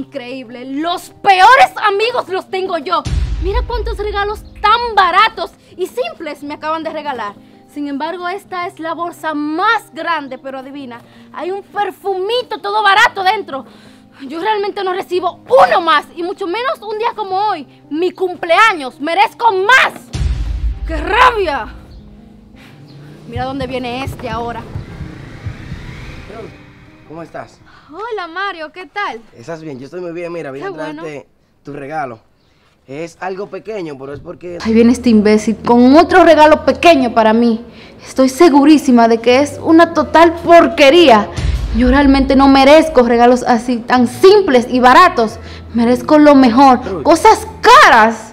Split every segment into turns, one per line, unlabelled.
increíble. Los peores amigos los tengo yo. Mira cuántos regalos tan baratos y simples me acaban de regalar. Sin embargo, esta es la bolsa más grande, pero adivina, hay un perfumito todo barato dentro. Yo realmente no recibo uno más, y mucho menos un día como hoy, mi cumpleaños. ¡Merezco más! ¡Qué rabia! Mira dónde viene este ahora.
¿Cómo estás?
Hola Mario, ¿qué tal?
¿Estás bien? Yo estoy muy bien, mira, vine a traerte tu regalo. Es algo pequeño, pero es porque...
Ahí viene este imbécil con otro regalo pequeño para mí. Estoy segurísima de que es una total porquería. Yo realmente no merezco regalos así tan simples y baratos. Merezco lo mejor,
Ruth.
Cosas caras.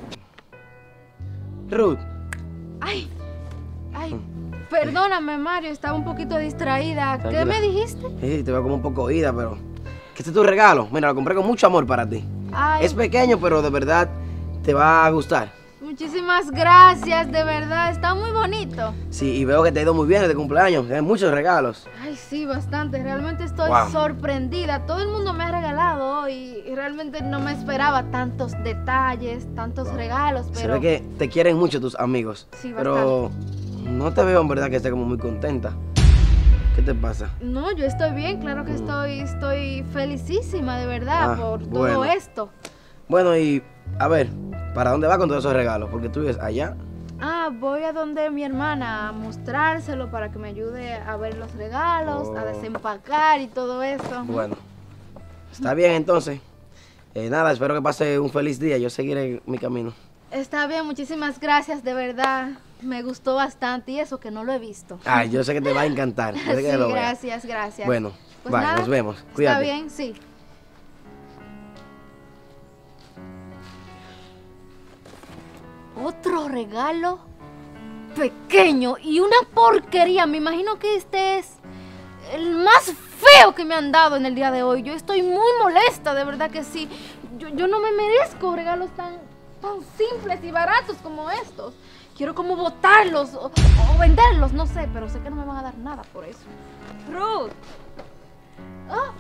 Ruth.
Ay, perdóname Mario, estaba un poquito distraída.
Tranquila.
¿Qué me dijiste?
Sí, te veo como un poco oída, pero... Que este es tu regalo. Mira, lo compré con mucho amor para ti.
Ay,
Es pequeño, pero de verdad te va a gustar.
muchísimas gracias, de verdad, está muy bonito.
Sí, y veo que te ha ido muy bien de cumpleaños. Tienes muchos regalos.
Ay, sí, bastante. Realmente estoy
Wow.
sorprendida. Todo el mundo me ha regalado hoy y realmente no me esperaba tantos detalles, tantos regalos,
Se
pero...
ve que te quieren mucho tus amigos.
Sí,
pero no te veo en verdad que estés como muy contenta. ¿Qué te pasa?
No, yo estoy bien, claro que estoy felicísima, de verdad, por todo
bueno.
esto.
Bueno, y a ver, ¿para dónde vas con todos esos regalos? Porque tú vives allá.
Ah, voy a donde mi hermana a mostrárselo para que me ayude a ver los regalos, a desempacar y todo eso.
Bueno, está bien entonces. Nada, espero que pase un feliz día. Yo seguiré mi camino.
Está bien, muchísimas gracias, de verdad. Me gustó bastante y eso que no lo he visto.
Ay, yo sé que te va a encantar. Yo sé que
Sí,
lo veas.
gracias, gracias.
Bueno,
Pues
bye,
nada,
nos vemos. Cuídate.
Está bien, sí. Otro regalo pequeño y una porquería. Me imagino que este es el más feo que me han dado en el día de hoy. Yo estoy muy molesta, de verdad que sí. Yo no me merezco regalos tan simples y baratos como estos. Quiero como botarlos o venderlos, no sé, pero sé que no me van a dar nada por eso. Ruth. Ah,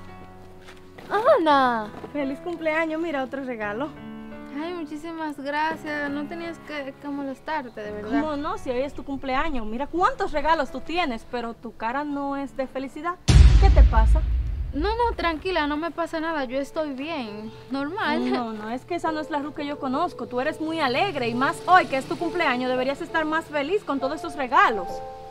Ana.
Feliz cumpleaños, mira otro regalo.
Ay, muchísimas gracias. No tenías que molestarte, de verdad.
¿Cómo no? Si hoy es tu cumpleaños. Mira cuántos regalos tú tienes, pero tu cara no es de felicidad. ¿Qué te pasa?
No, tranquila, no me pasa nada. Yo estoy bien, normal.
No, es que esa no es la Ruth que yo conozco. Tú eres muy alegre y más hoy que es tu cumpleaños deberías estar más feliz con todos esos regalos.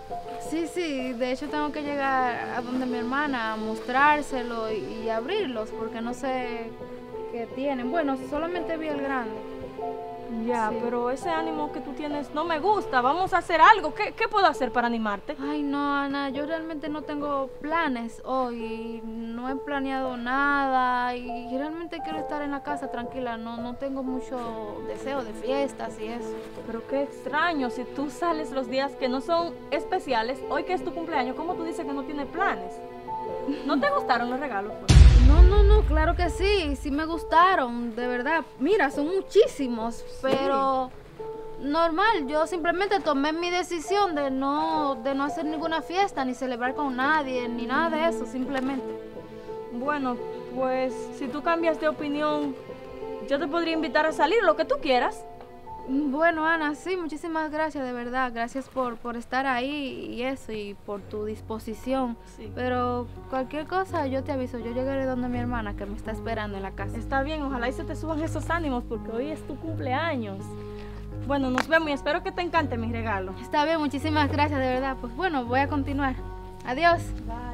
Sí, de hecho tengo que llegar a donde mi hermana a mostrárselo y abrirlos porque no sé qué tienen. Bueno, solamente vi el grande.
Ya,
Sí.
pero ese ánimo que tú tienes no me gusta. Vamos a hacer algo. ¿Qué puedo hacer para animarte?
Ay, no, Ana, yo realmente no tengo planes hoy. No he planeado nada y realmente quiero estar en la casa tranquila. No tengo mucho deseo de fiestas y eso.
Pero qué extraño, si tú sales los días que no son especiales, hoy que es tu cumpleaños, ¿cómo tú dices que no tienes planes? ¿No te gustaron los regalos?
No, claro que sí me gustaron, de verdad. Mira, son muchísimos, pero normal, yo simplemente tomé mi decisión de no hacer ninguna fiesta, ni celebrar con nadie, ni nada de eso, simplemente.
Bueno, pues si tú cambias de opinión, yo te podría invitar a salir, lo que tú quieras.
Bueno, Ana, sí, muchísimas gracias, de verdad. Gracias por estar ahí y eso, y por tu disposición.
Sí.
Pero cualquier cosa, yo te aviso. Yo llegaré donde mi hermana, que me está esperando en la casa.
Está bien, ojalá y se te suban esos ánimos, porque hoy es tu cumpleaños. Bueno, nos vemos y espero que te encante mi regalo.
Está bien, muchísimas gracias, de verdad. Pues bueno, voy a continuar. Adiós.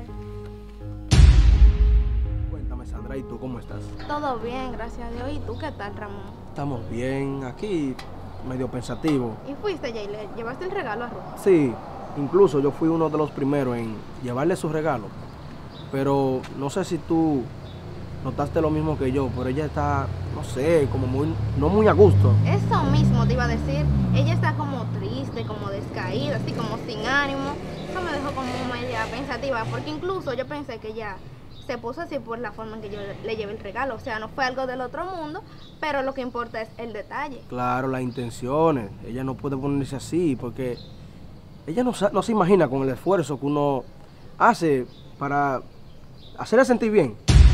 Bye.
Cuéntame, Sandra, ¿y tú cómo estás?
Todo bien, gracias a Dios. ¿Y tú qué tal, Ramón?
Estamos bien, aquí medio pensativo.
¿Y fuiste ya y le llevaste el regalo a Ruth?
Sí, incluso yo fui uno de los primeros en llevarle su regalo. Pero no sé si tú notaste lo mismo que yo, pero ella está, no sé, como no muy a gusto.
Eso mismo te iba a decir. Ella está como triste, como descaída, así como sin ánimo. Eso me dejó como media pensativa, porque incluso yo pensé que ella se puso así por la forma en que yo le llevé el regalo. O sea, no fue algo del otro mundo, pero lo que importa es el detalle.
Claro, las intenciones. Ella no puede ponerse así porque ella no se imagina con el esfuerzo que uno hace para hacerla sentir bien.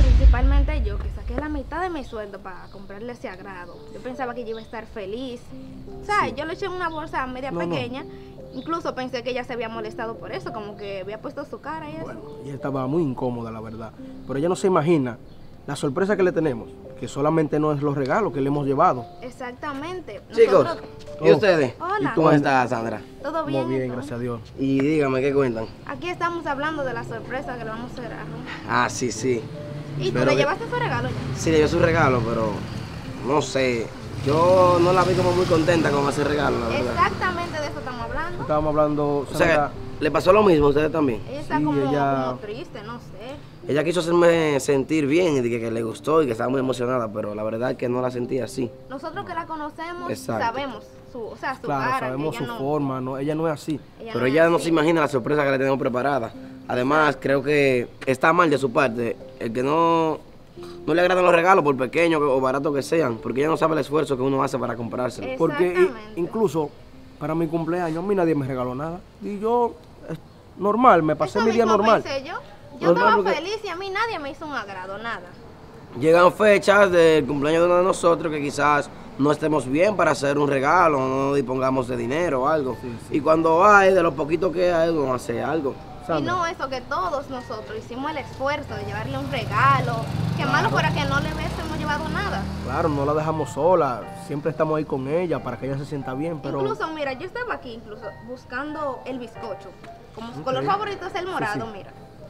Principalmente yo, que saqué la mitad de mi sueldo para comprarle ese agrado. Yo pensaba que ella iba a estar feliz. O sea, yo le eché en una bolsa media pequeña. Incluso pensé que ella se había molestado por eso, como que había puesto su cara y eso.
Bueno, ella estaba muy incómoda, la verdad. Pero ella no se imagina la sorpresa que le tenemos, que solamente no es los regalos que le hemos llevado.
Exactamente.
Chicos,
Nosotros-
¿y ustedes?
Hola.
¿Cómo está, Sandra?
¿Todo bien?
Muy bien,
entonces?
gracias a Dios.
Y dígame, ¿qué cuentan?
Aquí estamos hablando de la sorpresa que le vamos a hacer a Ron.
Ah, sí, sí.
¿Y tú
Pero
le
que-
llevaste su regalo ya?
Sí, le dio su regalo, pero no sé. Yo no la vi como muy contenta con ese regalo, la verdad.
Exactamente de eso estamos hablando.
Estábamos hablando,
O sea,
Sandra,
¿le pasó lo mismo a ustedes también?
Ella está
Sí,
como,
ella-
como triste, no sé.
Ella quiso hacerme sentir bien y de que le gustó y que estaba muy emocionada, pero la verdad es que no la sentía así.
Nosotros que la conocemos
Exacto.
sabemos su
claro,
cara.
sabemos
que
su
ella no,
forma, no, ella no es así.
Pero
no
ella
es
no
así.
se imagina la sorpresa que le tenemos preparada. Además, creo que está mal de su parte el que no le agradan los regalos, por pequeños o baratos que sean, porque ella no sabe el esfuerzo que uno hace para comprárselo.
Porque
Exactamente.
incluso para mi cumpleaños a mí nadie me regaló nada. Y yo, normal, me pasé
Eso
mi día
mismo
normal.
pensé yo. Yo
Normal
estaba
porque-
feliz y a mí nadie me hizo un agrado, nada.
Llegan fechas del cumpleaños de uno de nosotros que quizás no estemos bien para hacer un regalo, no dispongamos de dinero o algo. Y cuando hay, de lo poquito que hay, uno hace algo.
Y
Sandra,
no eso, que todos nosotros hicimos el esfuerzo de llevarle un regalo. Que malo fuera que no le hubiésemos llevado nada.
claro, no la dejamos sola, siempre estamos ahí con ella para que ella se sienta bien, pero
Incluso, mira, yo estaba aquí incluso buscando el bizcocho. Como su color favorito es el morado, mira.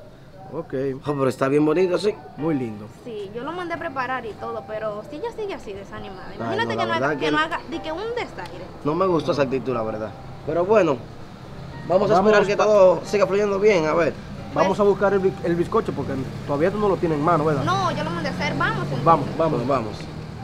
ok,
Oh, pero está bien bonito, sí.
muy lindo.
Sí, yo lo mandé a preparar y todo, pero si ella sigue así desanimada.
Ay,
Imagínate
no,
que,
la
no haga,
verdad
que
que-
no haga di que un desaire.
No me gustó esa actitud, la verdad. Pero bueno, vamos a
Vamos
esperar que
pa-
todo siga fluyendo bien, a ver.
Vamos a buscar el bizcocho porque todavía tú no lo tienes en mano, ¿verdad?
No, yo lo mandé a hacer, vamos. entonces.
Vamos, vamos.
Pues vamos.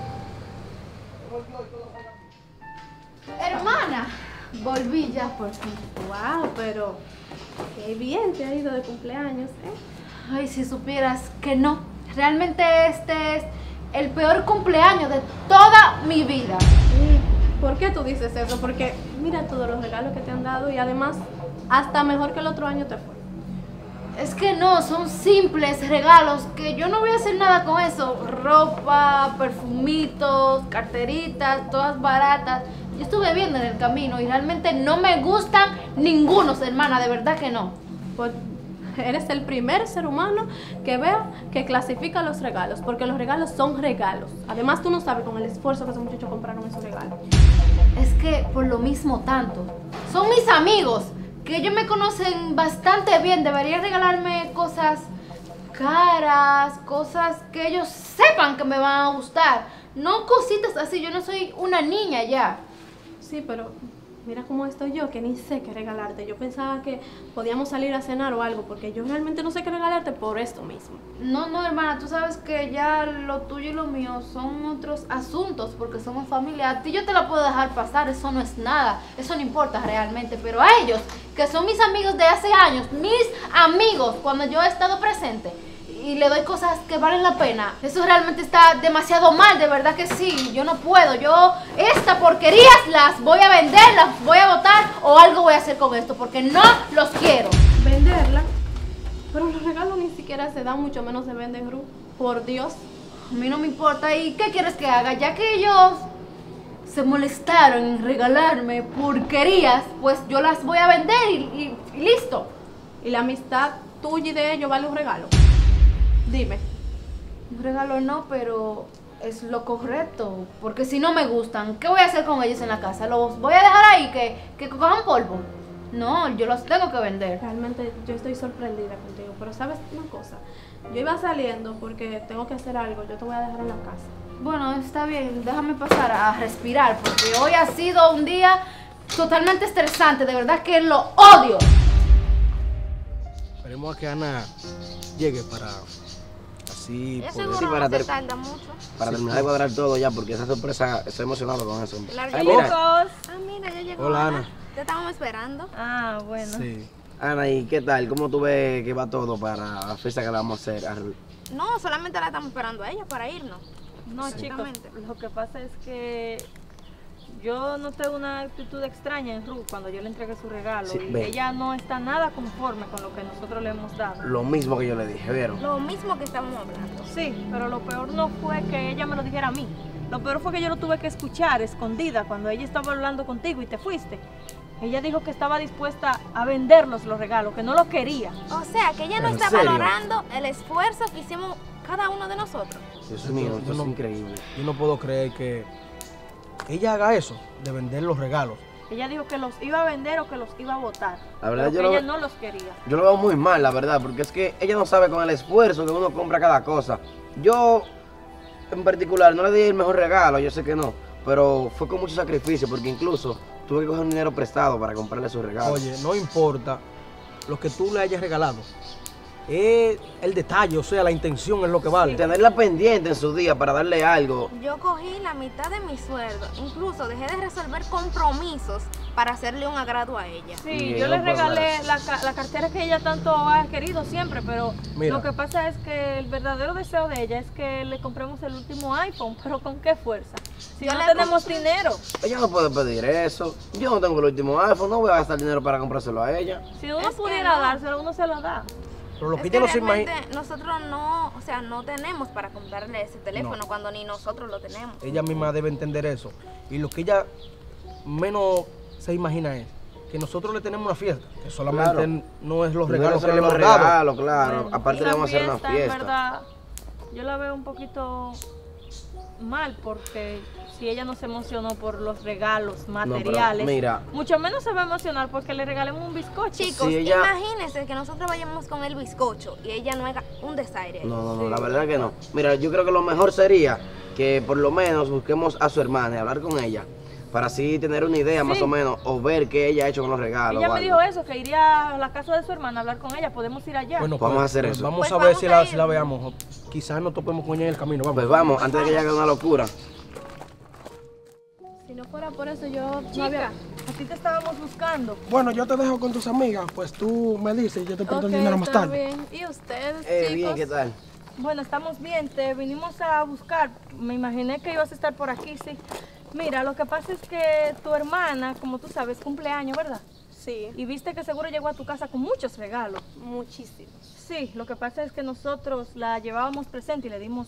Hermana, volví ya por fin.
Wow, pero qué bien te ha ido de cumpleaños, ¿eh?
Ay, si supieras que no. Realmente este es el peor cumpleaños de toda mi vida.
¿Por qué tú dices eso? Porque mira todos los regalos que te han dado y además hasta mejor que el otro año te fue.
Es que no, son simples regalos que yo no voy a hacer nada con eso. Ropa, perfumitos, carteritas, todas baratas. Yo estuve viendo en el camino y realmente no me gustan ningunos, hermana, de verdad que no.
Pues eres el primer ser humano que veo que clasifica los regalos, porque los regalos son regalos. Además tú no sabes con el esfuerzo que esos muchachos compraron esos regalos.
Es que por lo mismo tanto. Son mis amigos, que ellos me conocen bastante bien. Deberían regalarme cosas caras, cosas que ellos sepan que me van a gustar. No cositas así, yo no soy una niña ya.
Sí, pero mira cómo estoy yo, que ni sé qué regalarte. Yo pensaba que podíamos salir a cenar o algo, porque yo realmente no sé qué regalarte por esto mismo.
No, no, hermana, tú sabes que ya lo tuyo y lo mío son otros asuntos porque somos familia. A ti yo te la puedo dejar pasar, eso no es nada, eso no importa realmente. Pero a ellos, que son mis amigos de hace años, mis amigos, cuando yo he estado presente y le doy cosas que valen la pena, eso realmente está demasiado mal, de verdad que sí. Yo no puedo, yo esta porquerías las voy a vender, las voy a botar o algo voy a hacer con esto porque no los quiero.
Venderla. Pero los regalos ni siquiera se dan, mucho menos se venden, Ru. Por Dios.
A mí no me importa. ¿Y qué quieres que haga? Ya que ellos se molestaron en regalarme porquerías, pues yo las voy a vender y listo.
Y la amistad tuya y de ellos vale un regalo. Dime.
Un regalo no, pero es lo correcto. Porque si no me gustan, ¿qué voy a hacer con ellos en la casa? ¿Los voy a dejar ahí que cojan polvo? No, yo los tengo que vender.
Realmente yo estoy sorprendida contigo, pero sabes una cosa, yo iba saliendo porque tengo que hacer algo, yo te voy a dejar en la casa.
Bueno, está bien, déjame pasar a respirar porque hoy ha sido un día totalmente estresante, de verdad que lo odio.
Esperemos a que Ana llegue para así
Yo
poder...
seguro
Sí,
no
para
se
ter-
tarda mucho.
Para terminar de cuadrar todo ya, porque esa sorpresa, estoy emocionado con eso.
Claro,
Ay,
ya
mira,
Chicos.
Ah, mira, ya llegó.
Hola, Ana.
Te estábamos esperando.
Ah, bueno.
Sí.
Ana, ¿y qué tal? ¿Cómo tú ves que va todo para la fiesta que le vamos a hacer a Ruth?
No, solamente la estamos esperando a ella para irnos.
No, chicos,
Exactamente.
lo que pasa es que yo noté una actitud extraña en Ruth cuando yo le entregué su regalo.
Sí,
y
ve.
ella no está nada conforme con lo que nosotros le hemos dado.
Lo mismo que yo le dije, ¿vieron?
Lo mismo que estamos hablando.
Sí, pero lo peor no fue que ella me lo dijera a mí. Lo peor fue que yo lo tuve que escuchar escondida cuando ella estaba hablando contigo y te fuiste. Ella dijo que estaba dispuesta a venderlos los regalos, que no los quería.
O sea, que ella no
¿En
está
serio?
valorando el esfuerzo que hicimos cada uno de nosotros.
Dios mío, esto es
no-
increíble.
Yo no puedo creer que ella haga eso, de vender los regalos.
Ella dijo que los iba a vender o que los iba a botar.
La verdad,
pero
yo
que
lo-
ella no los quería.
Yo lo veo muy mal, la verdad, porque es que ella no sabe con el esfuerzo que uno compra cada cosa. Yo, en particular, no le di el mejor regalo, yo sé que no, pero fue con mucho sacrificio, porque incluso tuve que coger un dinero prestado para comprarle su regalo.
Oye, no importa lo que tú le hayas regalado. Es el detalle, o sea, la intención es lo que vale.
Tenerla pendiente en su día para darle algo.
Yo cogí la mitad de mi sueldo, incluso dejé de resolver compromisos para hacerle un agrado a ella.
Sí,
Y
yo
ella
le
no puede
regalé
hablar.
la cartera que ella tanto ha querido siempre, pero
Mira.
lo que pasa es que el verdadero deseo de ella es que le compremos el último iPhone, pero ¿con qué fuerza? Si
Yo
no
le
tenemos dinero.
Ella no puede pedir eso. Yo no tengo el último iPhone, no voy a gastar dinero para comprárselo a ella.
Si uno
Es que
pudiera
no.
dárselo, uno se lo da.
Pero lo que
Es
ella
que
no se imagina,
realmente nosotros no, o sea, no tenemos para comprarle ese teléfono cuando ni nosotros lo tenemos.
ella misma debe entender eso. Y lo que ella menos se imagina es que nosotros le tenemos una fiesta, que solamente
Claro.
no es los
Primero
regalos que
son
le
los
hemos dado.
regalos, claro.
Bueno,
Aparte le
esa
vamos a hacer una
En
fiesta.
verdad, yo la veo un poquito mal porque si ella no se emocionó por los regalos materiales,
mira.
mucho menos se va a emocionar porque le regalemos un bizcocho.
Chicos,
Si ella-
imagínense que nosotros vayamos con el bizcocho y ella no haga un desaire.
No, la verdad que no. Mira, yo creo que lo mejor sería que por lo menos busquemos a su hermana y hablar con ella. Para así tener una idea más
Sí.
o menos o ver qué ella ha hecho con los regalos.
Ella
o
me
algo.
dijo eso, que iría a la casa de su hermana a hablar con ella. Podemos ir allá.
Bueno,
Vamos a hacer eso.
Vamos
Pues
a ver
vamos
si
a
la,
ir.
si la veamos. Quizás nos topemos con ella en el camino. Vamos.
Pues vamos, antes de que ella haga una locura.
Si no fuera por eso, yo no
Chica,
había...
a ti te estábamos buscando.
Bueno, yo te dejo con tus amigas, pues tú me dices y yo te presto
Ok,
el dinero más
está
tarde.
bien. ¿Y ustedes, chicos?
Bien, ¿qué tal?
Bueno, estamos bien, te vinimos a buscar. Me imaginé que ibas a estar por aquí, sí. Mira, lo que pasa es que tu hermana, como tú sabes, cumpleaños, ¿verdad?
Sí,
Y viste que seguro llegó a tu casa con muchos regalos.
muchísimos.
Sí, lo que pasa es que nosotros la llevábamos presente y le dimos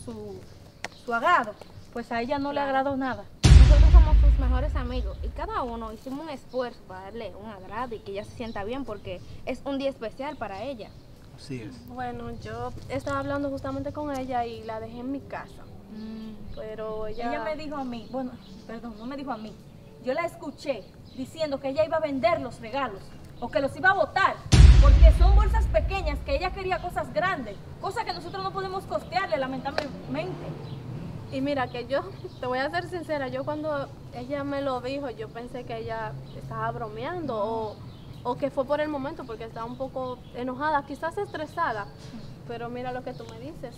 su agrado. Pues a ella no le agradó nada.
Nosotros somos sus mejores amigos y cada uno hicimos un esfuerzo para darle un agrado y que ella se sienta bien porque es un día especial para ella.
Así es.
Bueno, yo estaba hablando justamente con ella y la dejé en mi casa. Pero
Ella me dijo a mí, bueno, perdón, no me dijo a mí. Yo la escuché diciendo que ella iba a vender los regalos o que los iba a botar. Porque son bolsas pequeñas que ella quería cosas grandes. Cosas que nosotros no podemos costearle, lamentablemente.
Y mira, que yo, te voy a ser sincera, yo cuando ella me lo dijo, yo pensé que ella estaba bromeando o que fue por el momento, porque estaba un poco enojada, quizás estresada. Pero mira lo que tú me dices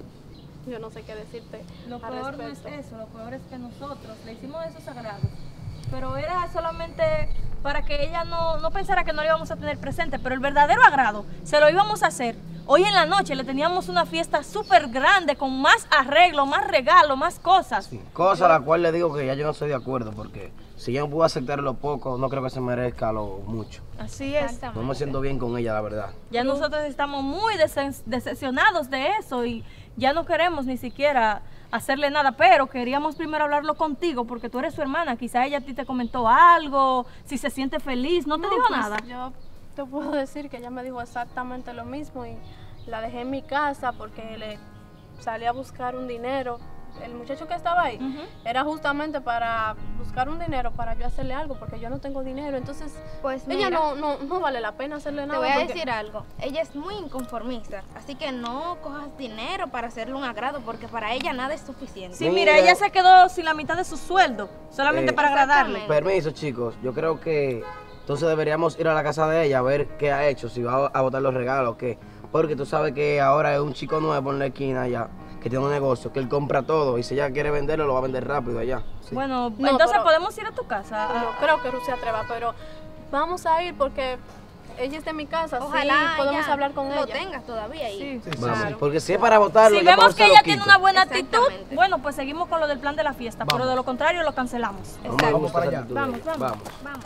y yo no sé qué decirte
Lo
al
peor no es
respecto.
eso, lo peor es que nosotros le hicimos esos agrados. Pero era solamente para que ella no pensara que no le íbamos a tener presente. Pero el verdadero agrado se lo íbamos a hacer. Hoy en la noche le teníamos una fiesta súper grande con más arreglo, más regalo, más cosas.
Sí, cosa a la cual le digo que ya yo no estoy de acuerdo porque si yo no puedo aceptar lo poco, no creo que se merezca lo mucho.
Así es.
Exactamente.
No me siento bien con ella, la verdad.
Ya nosotros estamos muy decepcionados de eso y ya no queremos ni siquiera hacerle nada, pero queríamos primero hablarlo contigo porque tú eres su hermana, quizá ella a ti te comentó algo, si se siente feliz, no te dijo
Pues,
nada.
yo te puedo decir que ella me dijo exactamente lo mismo y la dejé en mi casa porque le salí a buscar un dinero. El muchacho que estaba ahí
Ujú.
era justamente para buscar un dinero para yo hacerle algo porque yo no tengo dinero. Entonces,
Pues
ella
mira,
no vale la pena hacerle
te
nada.
voy a
porque-
decir algo, ella es muy inconformista, así que no cojas dinero para hacerle un agrado porque para ella nada es suficiente.
Sí, mira, ella se quedó sin la mitad de su sueldo, solamente
Eh,
para agradarle.
exactamente.
Permiso, chicos. Yo creo que entonces deberíamos ir a la casa de ella a ver qué ha hecho, si va a botar los regalos o qué. Porque tú sabes que ahora es un chico nuevo en la esquina allá, que tiene un negocio, que él compra todo y si ella quiere venderlo, lo va a vender rápido allá. Sí.
Bueno,
No,
entonces
pero-
podemos ir a tu casa.
No creo que Ruth se atreva, pero vamos a ir porque ella esté en mi casa,
Ojalá
sí, podemos
ella
hablar con
lo
ella.
tengas todavía ahí.
Sí,
Vamos,
claro.
porque si es para votarlo,
Si
yo
vemos
por eso
que
lo
ella
quito.
tiene una buena actitud,
Exactamente.
bueno, pues seguimos con lo del plan de la fiesta, pero de lo contrario lo cancelamos.
Vamos para allá.
Vamos.
Vamos.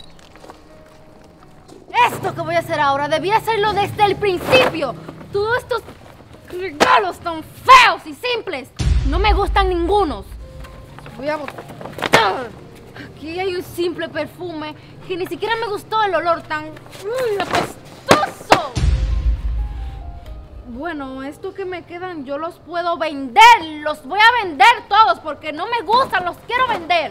Esto que voy a hacer ahora debía hacerlo desde el principio. Todos estos regalos tan feos y simples no me gustan ningunos. Voy a botar. Aquí hay un simple perfume que ni siquiera me gustó el olor tan apestoso. Bueno, esto que me quedan yo los puedo vender. Los voy a vender todos porque no me gustan, los quiero vender.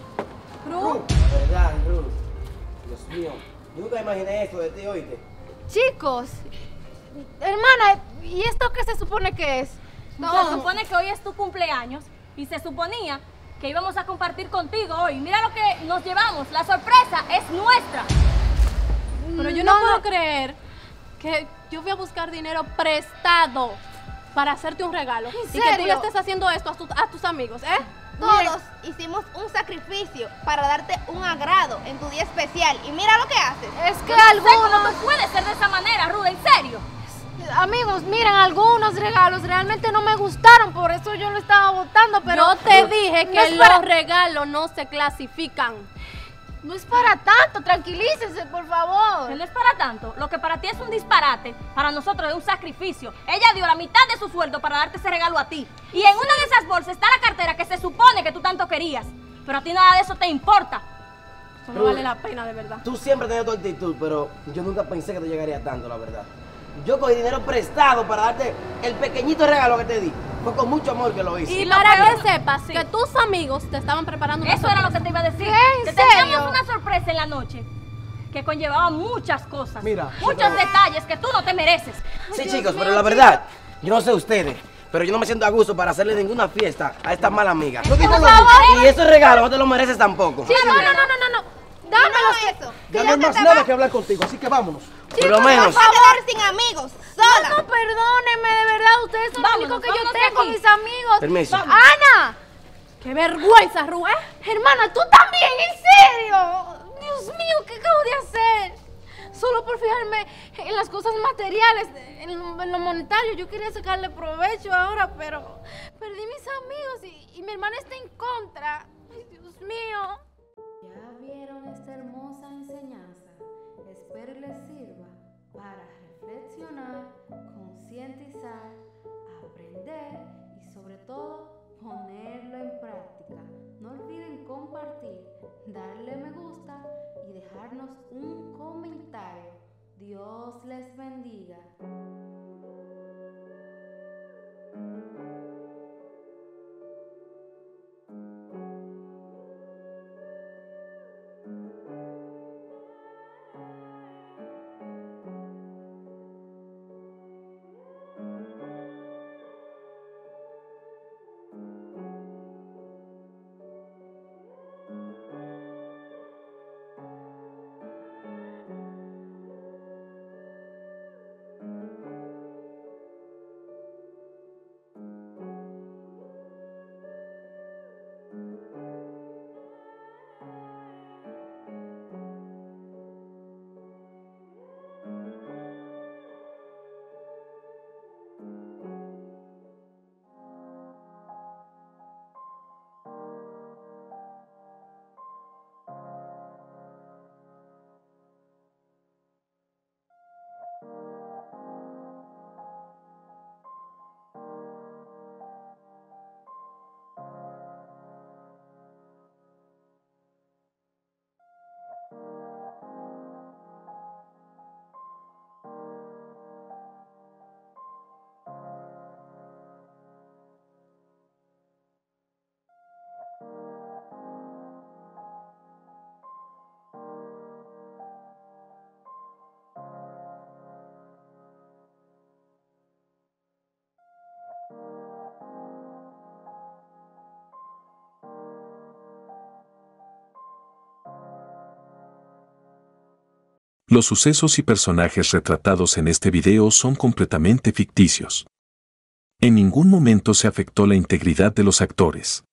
La verdad, Ruth. Dios mío. Yo nunca imaginé esto de ti, oíste.
Chicos, hermana, ¿y esto qué se supone que es?
Se supone que hoy es tu cumpleaños y se suponía que íbamos a compartir contigo hoy. Mira lo que nos llevamos, la sorpresa es nuestra.
Pero yo no puedo creer que yo voy a buscar dinero prestado para hacerte un regalo. Y que tú
serio?
le estés haciendo esto a tus amigos, ¿eh?
Todos hicimos un sacrificio para darte un agrado en tu día especial. Y mira lo que haces.
Es que
No sé cómo
algunos,
tú puedes ser de esa manera, Ruth, en serio.
amigos, miren, algunos regalos realmente no me gustaron, por eso yo lo estaba votando, pero
Yo te dije
no
que
es para-
los regalos no se clasifican.
no es para tanto, tranquilícense, por favor.
Que no es para tanto. Lo que para ti es un disparate, para nosotros es un sacrificio. Ella dio la mitad de su sueldo para darte ese regalo a ti. Y en una de esas bolsas está la cartera que se supone que tú tanto querías. Pero a ti nada de eso te importa.
Eso no vale la pena, de verdad.
Tú siempre tenías tu actitud, pero yo nunca pensé que te llegaría tanto, la verdad. Yo cogí dinero prestado para darte el pequeñito regalo que te di. Fue con mucho amor que lo hice.
Y
lo
para
peor-
que sepas
sí.
que tus amigos te estaban preparando una
Eso era lo
sorpresa.
que te iba a decir.
¿Qué? ¿En
Que teníamos
serio?
una sorpresa en la noche que conllevaba muchas cosas.
Mira,
muchos detalles que tú no te mereces.
Sí, chicos, pero la verdad, yo no sé ustedes, pero yo no me siento a gusto para hacerle ninguna fiesta a esta mala amiga. Y esos regalos no te los mereces tampoco.
Sí, no. Dámelos.
No eso.
Ya
Si
no hay
te
más
vas,
nada que hablar contigo, así que vámonos.
Por lo menos.
vas a quedar sin amigos, sola.
No, perdónenme, de verdad, ustedes son lo
Vámonos,
único que yo
vámonos de
tengo,
aquí.
mis amigos.
Permiso.
¡Ana!
¡Qué vergüenza, Ru!
Hermana, tú también, en serio. Dios mío, ¿qué acabo de hacer? Solo por fijarme en las cosas materiales, en lo monetario. Yo quería sacarle provecho ahora, pero perdí mis amigos y mi hermana está en contra. Ay, Dios mío.
Ya vieron esta hermosa enseñanza. Espero les sirva para reflexionar, concientizar, aprender y sobre todo ponerlo en práctica. No olviden compartir, darle me gusta y dejarnos un comentario. Dios les bendiga.
Los sucesos y personajes retratados en este video son completamente ficticios. En ningún momento se afectó la integridad de los actores.